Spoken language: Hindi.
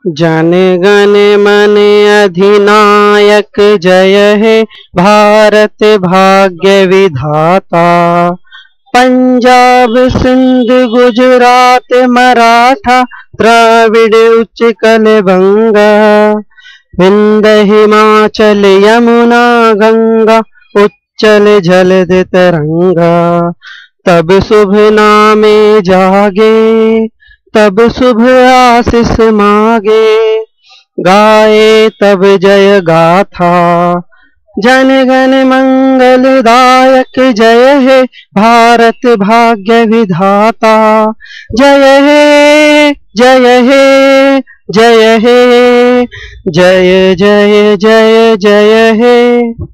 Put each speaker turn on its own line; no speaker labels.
जन गण मन अधिनायक जय हे भारत भाग्य विधाता। पंजाब सिंध गुजरात मराठा द्राविड़ उत्कल बंगा। विंध्य हिमाचल यमुना गंगा उच्चल जलद तरंगा। तब शुभ नामे जागे तब शुभ आशीष मागे। गाए तब जय गाथा जन गण मंगलदायक जय हे भारत भाग्य विधाता। जय हे जय हे जय हे जय जय जय जय हे।